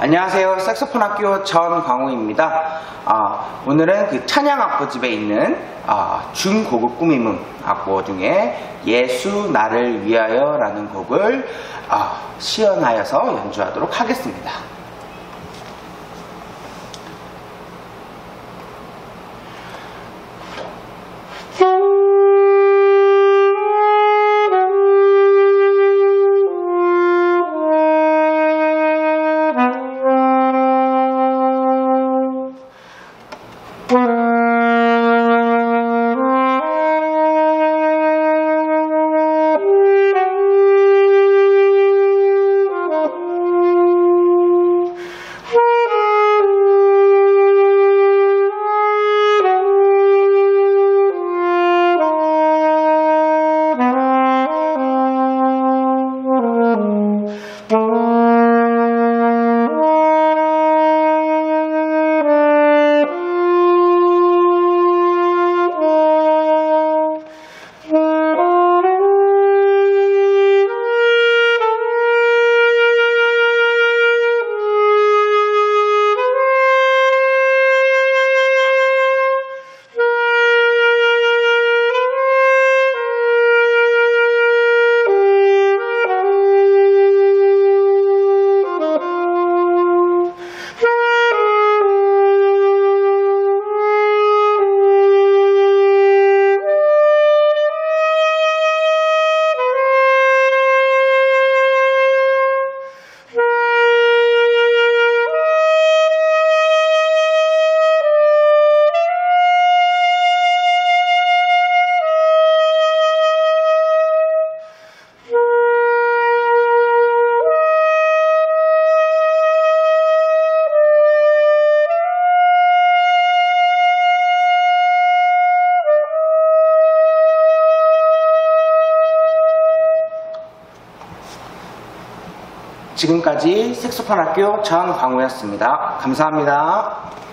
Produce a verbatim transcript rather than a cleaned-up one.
안녕하세요. 색소폰 학교 전광우입니다. 아, 오늘은 그 찬양 악보집에 있는 아, 중고급 꾸밈음 악보 중에 예수 나를 위하여 라는 곡을 아, 시연하여서 연주하도록 하겠습니다. 지금까지 색소폰 학교 전광우였습니다. 감사합니다.